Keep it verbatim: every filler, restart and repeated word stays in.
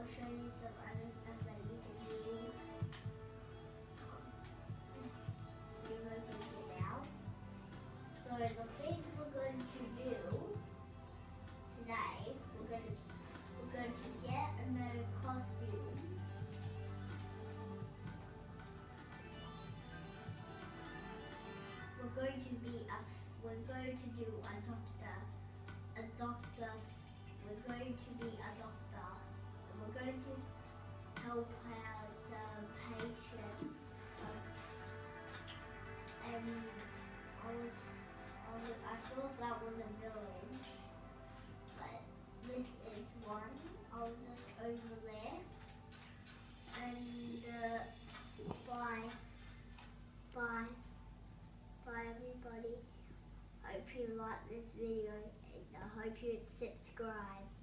I'll show you some other stuff that you can do. You're going to get out. So the things we're going to do today, we're going to we're going to get another costume. We're going to be a we're going to do a doctor. A doctor. We're going to be a doctor. And we're going to help out some patients. And I was, I was, I thought that was a village, but this is one. I was just over there. And uh, bye, bye, bye everybody. Hope you like this video and I hope you subscribe.